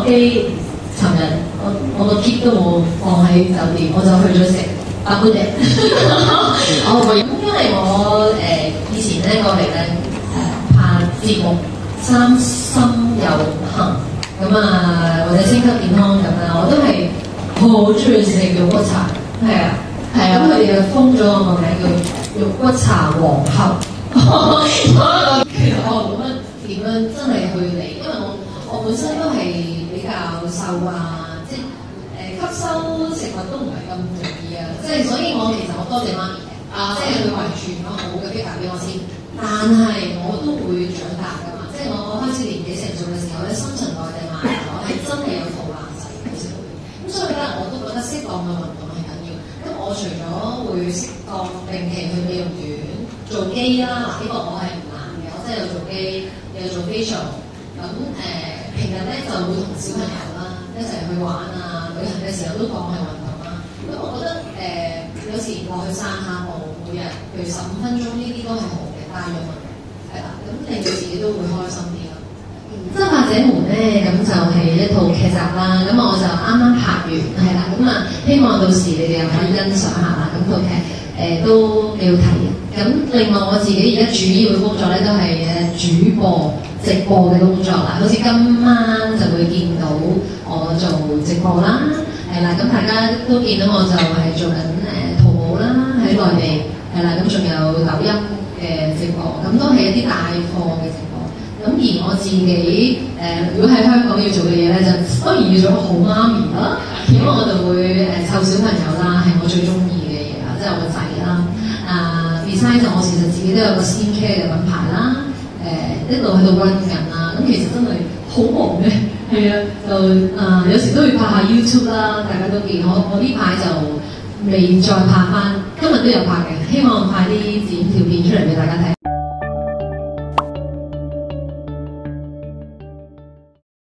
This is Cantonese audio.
機，尋日我個 kit 都冇放喺酒店，我就去咗食白姑姐。因為我以前咧過嚟咧拍節目《三心有幸》咁啊，或者星級健康咁啊，我都係好中意食肉骨茶，係啊。咁佢哋就封咗我個名叫肉骨茶皇后。其實我冇乜點樣真係去理，因為我本身都係比較瘦啊，即係吸收食物都唔係咁容易啊，即係所以我其實我多謝媽咪嘅，即係佢遺傳咗好嘅逼格俾我先，但係我都會長大㗎嘛，即係我開始年紀成熟嘅時候咧，新陳代謝慢咗，係真係有肚腩仔嘅時候，咁所以咧我都覺得適當嘅運動係緊要。咁我除咗會適當定期去美容院做機啦，嗱呢個我係唔懶嘅，我真係有做機，有做 facial。咁平日咧就會同小朋友啦一齊去玩啊，旅行嘅時候都當係運動啦。咁我覺得有時落去散下步，每日譬如15分鐘呢啲都係好嘅，帶氧運動係啦，咁令到自己都會開心啲咯。《真法者們》咧，咁就係一套劇集啦。咁我就啱啱拍完，係啦。咁啊，希望到時你哋又可以欣賞下啦。咁套劇都幾好睇嘅。咁另外我自己而家主要嘅工作咧，都係主播、直播嘅工作啦。好似今晚就會見到我做直播啦，係啦。咁大家都見到我就係做緊淘寶啦，喺內地係啦。咁仲有抖音嘅直播，咁都係一啲帶貨嘅直播。咁而我自己如果喺香港要做嘅嘢咧，就當然要做個好媽咪啦。咁我就會湊小朋友啦，係我最中意嘅嘢啦，即係我個仔啦。design 就我其實自己都有個 skincare 嘅品牌啦，一路喺度 run 緊啦。咁其實真係好忙嘅，係啊，就有時都會拍下 YouTube 啦，大家都見我呢排就未再拍翻，今日都有拍嘅，希望拍